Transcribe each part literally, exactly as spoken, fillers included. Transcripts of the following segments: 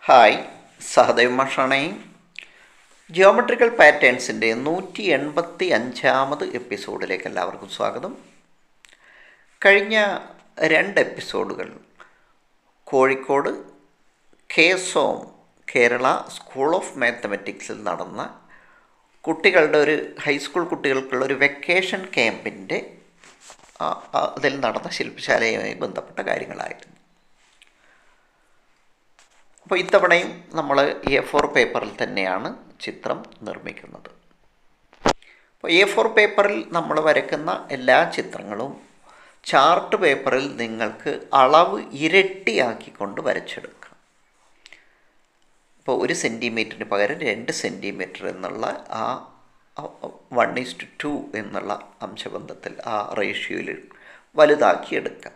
Hi, Sahadev മാഷാണേ. Geometrical പാറ്റേൺസിൻ്റെ നൂറ്റി എൺപത്തി അഞ്ചാമത് എപ്പിസോഡിലേക്ക് എല്ലാവർക്കും സ്വാഗതം. കഴിഞ്ഞ രണ്ട് എപ്പിസോഡുകൾ കോഴിക്കോട് കേസോം കേരള സ്കൂൾ ഓഫ് മാത്തമാറ്റിക്സിൽ നടന്ന കുട്ടികളുടെ ഒരു ഹൈസ്കൂൾ കുട്ടികൾക്കുള്ള ഒരു വെക്കേഷൻ ക്യാമ്പിൻ്റെ അതിൽ നടന്ന ശില്പശാലയുമായി ബന്ധപ്പെട്ട കാര്യങ്ങളായിരുന്നു. അപ്പോൾ ഇത്തവണയും നമ്മൾ എ ഫോർ പേപ്പറിൽ തന്നെയാണ് ചിത്രം നിർമ്മിക്കുന്നത്. അപ്പോൾ എ ഫോർ പേപ്പറിൽ നമ്മൾ വരയ്ക്കുന്ന എല്ലാ ചിത്രങ്ങളും ചാർട്ട് പേപ്പറിൽ നിങ്ങൾക്ക് അളവ് ഇരട്ടിയാക്കിക്കൊണ്ട് വരച്ചെടുക്കാം. അപ്പോൾ ഒരു സെൻറ്റിമീറ്ററിന് പകരം രണ്ട് സെൻറ്റിമീറ്റർ എന്നുള്ള ആ വൺ ഈസ്റ്റ് ടു എന്നുള്ള അംശബന്ധത്തിൽ ആ റേഷ്യോയിൽ വലുതാക്കി എടുക്കാം.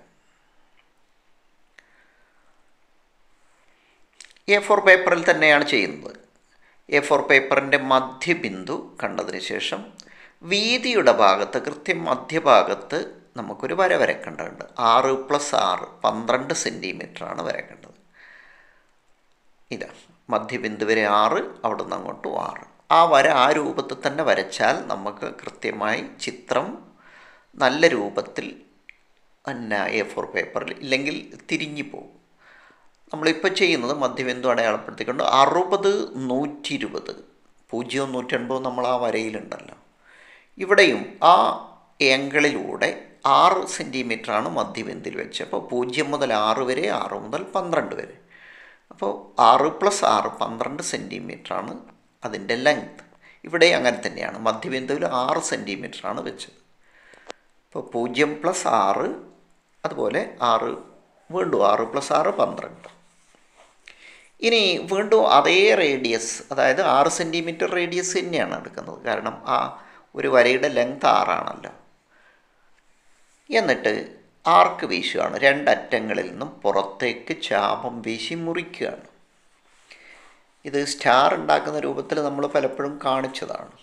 എ ഫോർ പേപ്പറിൽ തന്നെയാണ് ചെയ്യുന്നത്. എ ഫോർ പേപ്പറിൻ്റെ മധ്യബിന്ദു കണ്ടതിന് ശേഷം വീതിയുടെ ഭാഗത്ത് കൃത്യം മധ്യഭാഗത്ത് നമുക്കൊരു വര വരക്കേണ്ടതുണ്ട്. ആറ് പ്ലസ് ആറ് പന്ത്രണ്ട് സെൻറ്റിമീറ്ററാണ് വരക്കേണ്ടത്. ഇതാണ് മധ്യബിന്ദു വരെ ആറ്, അവിടെ നിന്ന് അങ്ങോട്ടും ആറ്. ആ വര ആ രൂപത്തിൽ തന്നെ വരച്ചാൽ നമുക്ക് കൃത്യമായി ചിത്രം നല്ല രൂപത്തിൽ തന്നെ എ ഫോർ പേപ്പറിൽ, ഇല്ലെങ്കിൽ തിരിഞ്ഞു പോകും. നമ്മളിപ്പോൾ ചെയ്യുന്നത് മധ്യബിന്ദു അടയാളപ്പെടുത്തിക്കൊണ്ട് അറുപത് നൂറ്റി ഇരുപത് പൂജ്യവും നൂറ്റൻപതും നമ്മൾ ആ വരയിലുണ്ടല്ലോ. ഇവിടെയും ആ ഏങ്കിളിലൂടെ ആറ് സെൻറ്റിമീറ്ററാണ് മധ്യബിന്ദുവിൽ വെച്ചത്. അപ്പോൾ പൂജ്യം മുതൽ ആറ് വരെ, ആറ് മുതൽ പന്ത്രണ്ട് വരെ. അപ്പോൾ ആറ് പ്ലസ് ആറ് പന്ത്രണ്ട് സെൻറ്റിമീറ്ററാണ് അതിൻ്റെ ലെങ്ത്. ഇവിടെ അങ്ങനെ തന്നെയാണ്, മധ്യബിന്ദുവിൽ ആറ് സെൻറ്റിമീറ്ററാണ് വെച്ചത്. അപ്പോൾ പൂജ്യം പ്ലസ് ആറ്, അതുപോലെ ആറ്, വീണ്ടും ആറ് പ്ലസ് ആറ് പന്ത്രണ്ട്. ഇനി വീണ്ടും അതേ റേഡിയസ്, അതായത് ആറ് സെൻറ്റിമീറ്റർ റേഡിയസ് തന്നെയാണ് എടുക്കുന്നത്, കാരണം ആ ഒരു വരയുടെ ലെങ്ത് ആറാണല്ലോ. എന്നിട്ട് ആർക്ക് വീശുകയാണ്, രണ്ടറ്റങ്ങളിൽ നിന്നും പുറത്തേക്ക് ചാപം വീശി മുറിക്കുകയാണ്. ഇത് സ്റ്റാർ ഉണ്ടാക്കുന്ന രൂപത്തിൽ നമ്മൾ പലപ്പോഴും കാണിച്ചതാണ്.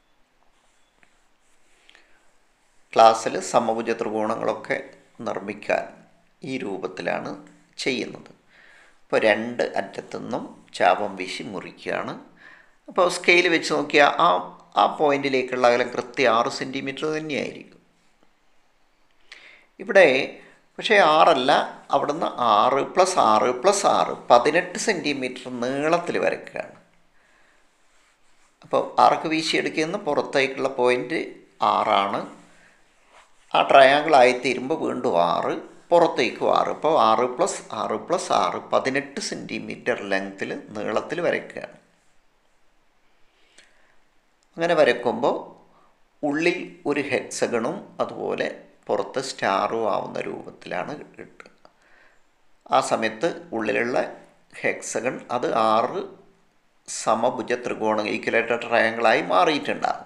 ക്ലാസ്സിൽ സമഭുജ ത്രികോണങ്ങളൊക്കെ നിർമ്മിക്കാൻ ഈ രൂപത്തിലാണ് ചെയ്യുന്നത്. ഇപ്പോൾ രണ്ട് അറ്റത്തുനിന്നും ചാപം വീശി മുറിക്കുകയാണ്. അപ്പോൾ സ്കെയിൽ വെച്ച് നോക്കിയാൽ ആ ആ പോയിന്റിലേക്കുള്ള അകലം കൃത്യം ആറ് സെൻറ്റിമീറ്റർ തന്നെയായിരിക്കും. ഇവിടെ പക്ഷേ ആറല്ല, അവിടുന്ന് ആറ് പ്ലസ് ആറ് പ്ലസ് ആറ് പതിനെട്ട് സെൻറ്റിമീറ്റർ നീളത്തിൽ വരയ്ക്കുകയാണ്. അപ്പോൾ ആർക്ക് വീശിയെടുക്കുന്ന പുറത്തേക്കുള്ള പോയിൻ്റ് ആറാണ്. ആ ട്രയാങ്കിൾ ആയിത്തീരുമ്പോൾ വീണ്ടും ആറ്, പുറത്തേക്കും ആറ്. അപ്പോൾ ആറ് പ്ലസ് ആറ് പ്ലസ് ആറ് പതിനെട്ട് സെൻറ്റിമീറ്റർ ലെങ്ത്തിൽ നീളത്തിൽ വരയ്ക്കുകയാണ്. അങ്ങനെ വരയ്ക്കുമ്പോൾ ഉള്ളിൽ ഒരു ഹെക്സഗണും അതുപോലെ പുറത്ത് സ്റ്റാറും ആവുന്ന രൂപത്തിലാണ് കിട്ടുക. ആ സമയത്ത് ഉള്ളിലുള്ള ഹെക്സഗൺ അത് ആറ് സമഭുജ ത്രികോണം ഈക്വലേറ്റർ ട്രയാങ്കിളായി മാറിയിട്ടുണ്ടാകും.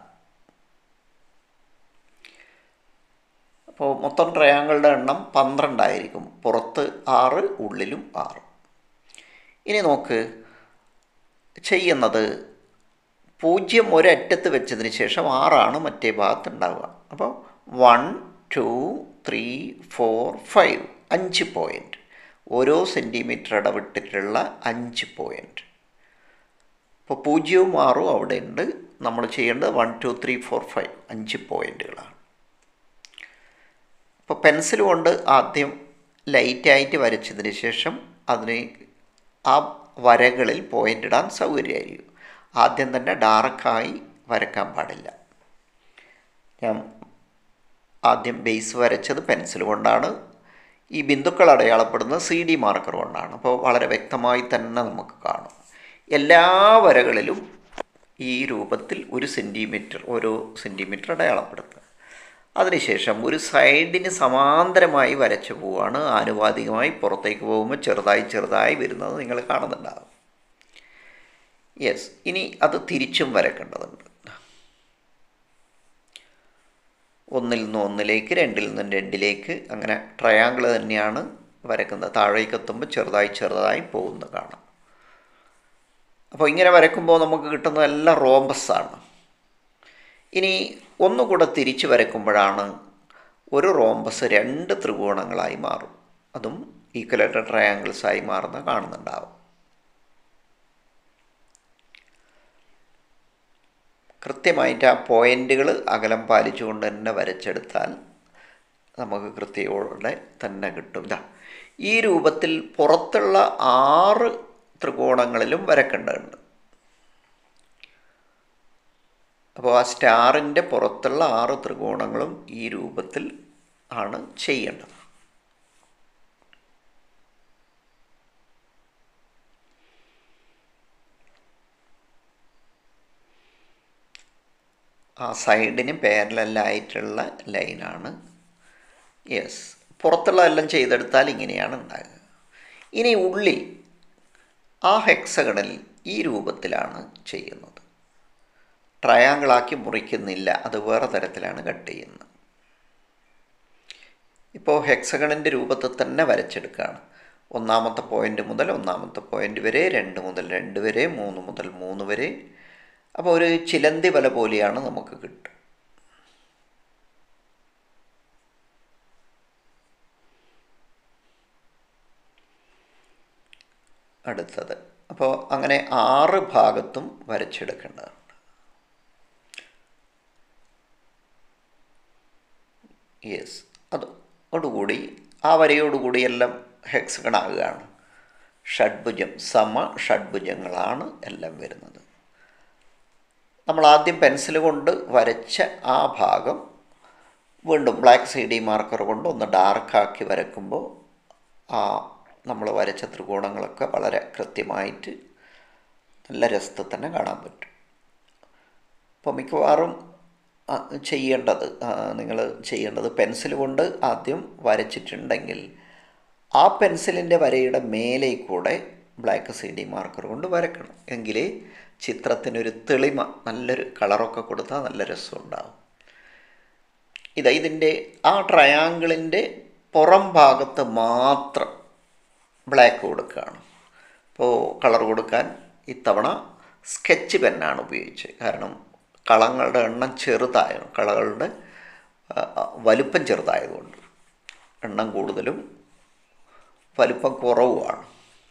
അപ്പോൾ മൊത്തം ട്രയാങ്കിളുടെ എണ്ണം പന്ത്രണ്ടായിരിക്കും. പുറത്ത് ആറ്, ഉള്ളിലും ആറ്. ഇനി നോക്ക്, ചെയ്യുന്നത് പൂജ്യം ഒരറ്റത്ത് വെച്ചതിന് ശേഷം ആറാണ് മറ്റേ ഭാഗത്ത് ഉണ്ടാവുക. അപ്പോൾ one two three four five അഞ്ച് പോയിൻ്റ്, ഓരോ സെൻറ്റിമീറ്റർ ഇടവിട്ടിട്ടുള്ള അഞ്ച് പോയിൻ്റ്. അപ്പോൾ പൂജ്യവും ആറും അവിടെ ഉണ്ട്. നമ്മൾ ചെയ്യേണ്ടത് one two three four five അഞ്ച് പോയിൻ്റുകളാണ്. അപ്പോൾ പെൻസിൽ കൊണ്ട് ആദ്യം ലൈറ്റായിട്ട് വരച്ചതിന് ശേഷം അതിന് ആ വരകളിൽ പോയിൻ്റ് ഇടാൻ സൗകര്യമായിരിക്കും. ആദ്യം തന്നെ ഡാർക്കായി വരയ്ക്കാൻ പാടില്ല. ഞാൻ ആദ്യം ബേസ് വരച്ചത് പെൻസിൽ കൊണ്ടാണ്. ഈ ബിന്ദുക്കൾ അടയാളപ്പെടുന്നത് സി ഡി മാർക്കർ കൊണ്ടാണ്. അപ്പോൾ വളരെ വ്യക്തമായി തന്നെ നമുക്ക് കാണും. എല്ലാ വരകളിലും ഈ രൂപത്തിൽ ഒരു സെൻറ്റിമീറ്റർ ഓരോ സെൻറ്റിമീറ്റർ അടയാളപ്പെടുത്തുക. അതിനുശേഷം ഒരു സൈഡിന് സമാന്തരമായി വരച്ചു പോവുകയാണ്. ആനുപാതികമായി പുറത്തേക്ക് പോകുമ്പോൾ ചെറുതായി ചെറുതായി വരുന്നത് നിങ്ങൾ കാണുന്നുണ്ടാകും. യെസ്, ഇനി അത് തിരിച്ചും വരക്കേണ്ടതുണ്ട്. ഒന്നിൽ നിന്ന് ഒന്നിലേക്ക്, രണ്ടിൽ നിന്നും രണ്ടിലേക്ക്, അങ്ങനെ ട്രയാങ്കിൾ തന്നെയാണ് വരക്കുന്നത്. താഴേക്ക് എത്തുമ്പോൾ ചെറുതായി ചെറുതായി പോകുന്നത് കാണാം. അപ്പോൾ ഇങ്ങനെ വരയ്ക്കുമ്പോൾ നമുക്ക് കിട്ടുന്നതെല്ലാം റോംബസാണ്. ഇനി ഒന്നുകൂടെ തിരിച്ച് വരയ്ക്കുമ്പോഴാണ് ഒരു റോംബസ് രണ്ട് ത്രികോണങ്ങളായി മാറും. അതും ഈക്വലേറ്റർ ട്രയാങ്കിൾസായി മാറുന്ന കാണുന്നുണ്ടാവും. കൃത്യമായിട്ട് ആ പോയിൻ്റുകൾ അകലം പാലിച്ചുകൊണ്ട് തന്നെ വരച്ചെടുത്താൽ നമുക്ക് കൃത്യയോടെ തന്നെ കിട്ടും. ഇതാ ഈ രൂപത്തിൽ പുറത്തുള്ള ആറ് ത്രികോണങ്ങളിലും വരക്കേണ്ടതുണ്ട്. അപ്പോൾ ആ സ്റ്റാറിൻ്റെ പുറത്തുള്ള ആറ് ത്രികോണങ്ങളും ഈ രൂപത്തിൽ ആണ് ചെയ്യേണ്ടത്. ആ സൈഡിന് പാരലലായിട്ടുള്ള ലൈനാണ്. യെസ്, പുറത്തുള്ളതെല്ലാം ചെയ്തെടുത്താൽ ഇങ്ങനെയാണ് ഉണ്ടാകുക. ഇനി ഉള്ളിൽ ആ ഹെക്സഗണിൽ ഈ രൂപത്തിലാണ് ചെയ്യുന്നത്. ട്രയാങ്കിളാക്കി മുറിക്കുന്നില്ല, അത് വേറെ തരത്തിലാണ് കട്ട് ചെയ്യുന്നത്. ഇപ്പോൾ ഹെക്സഗണിൻ്റെ രൂപത്തിൽ തന്നെ വരച്ചെടുക്കുകയാണ്. ഒന്നാമത്തെ പോയിൻ്റ് മുതൽ ഒന്നാമത്തെ പോയിൻ്റ് വരെ, രണ്ട് മുതൽ രണ്ട് വരെ, മൂന്ന് മുതൽ മൂന്ന് വരെ. അപ്പോൾ ഒരു ചിലന്തി വല പോലെയാണ് നമുക്ക് കിട്ടുക. അടുത്തത് അപ്പോൾ അങ്ങനെ ആറ് ഭാഗത്തും വരച്ചെടുക്കേണ്ടതുണ്ട്. യെസ്, അതോടുകൂടി ആ വരയോടുകൂടി എല്ലാം ഹെക്സഗൺ ആകുകയാണ്. ഷഡ്ഭുജം, സമ ഷഡ്ഭുജങ്ങളാണ് എല്ലാം വരുന്നത്. നമ്മൾ ആദ്യം പെൻസിൽ കൊണ്ട് വരച്ച ആ ഭാഗം വീണ്ടും ബ്ലാക്ക് സി ഡി മാർക്കർ കൊണ്ട് ഒന്ന് ഡാർക്കാക്കി വരയ്ക്കുമ്പോൾ ആ നമ്മൾ വരച്ച ത്രികോണങ്ങളൊക്കെ വളരെ കൃത്യമായിട്ട് നല്ല രസത്തിൽ തന്നെ കാണാൻ പറ്റും. അപ്പോൾ മിക്കവാറും ചെയ്യേണ്ടത് നിങ്ങൾ ചെയ്യേണ്ടത് പെൻസിൽ കൊണ്ട് ആദ്യം വരച്ചിട്ടുണ്ടെങ്കിൽ ആ പെൻസിലിൻ്റെ വരയുടെ മേലെ കൂടെ ബ്ലാക്ക് സി ഡി മാർക്കർ കൊണ്ട് വരക്കണം. എങ്കിലേ ചിത്രത്തിനൊരു തെളിമ, നല്ലൊരു കളറൊക്കെ കൊടുത്താൽ നല്ല രസമുണ്ടാകും. ഇതാ ഇതിൻ്റെ ആ ട്രയാങ്കിളിൻ്റെ പുറം ഭാഗത്ത് മാത്രം ബ്ലാക്ക് കൊടുക്കുകയാണ്. അപ്പോൾ കളർ കൊടുക്കാൻ ഇത്തവണ സ്കെച്ച് പെന്നാണ് ഉപയോഗിച്ചത്. കാരണം കളങ്ങളുടെ എണ്ണം ചെറുതായ കളകളുടെ വലുപ്പം ചെറുതായതുകൊണ്ട് എണ്ണം കൂടുതലും വലുപ്പം കുറവുമാണ്.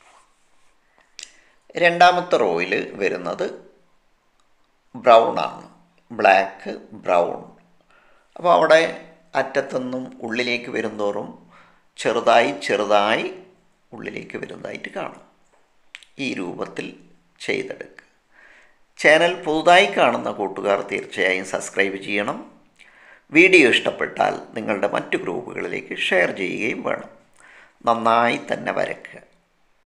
രണ്ടാമത്തെ റോയിൽ വരുന്നത് ബ്രൗൺ ആണ്, ബ്ലാക്ക് ബ്രൗൺ. അപ്പോൾ അവിടെ അറ്റത്തുനിന്നും ഉള്ളിലേക്ക് വരുന്തോറും ചെറുതായി ചെറുതായി ഉള്ളിലേക്ക് വരുന്നതായിട്ട് കാണാം. ഈ രൂപത്തിൽ ചെയ്തെടുക്കുക. ചാനൽ പുതുതായി കാണുന്ന കൂട്ടുകാർ തീർച്ചയായും സബ്സ്ക്രൈബ് ചെയ്യണം. വീഡിയോ ഇഷ്ടപ്പെട്ടാൽ നിങ്ങളുടെ മറ്റു ഗ്രൂപ്പുകളിലേക്ക് ഷെയർ ചെയ്യുകയും വേണം. നന്നായി തന്നെ വരയ്ക്കുക.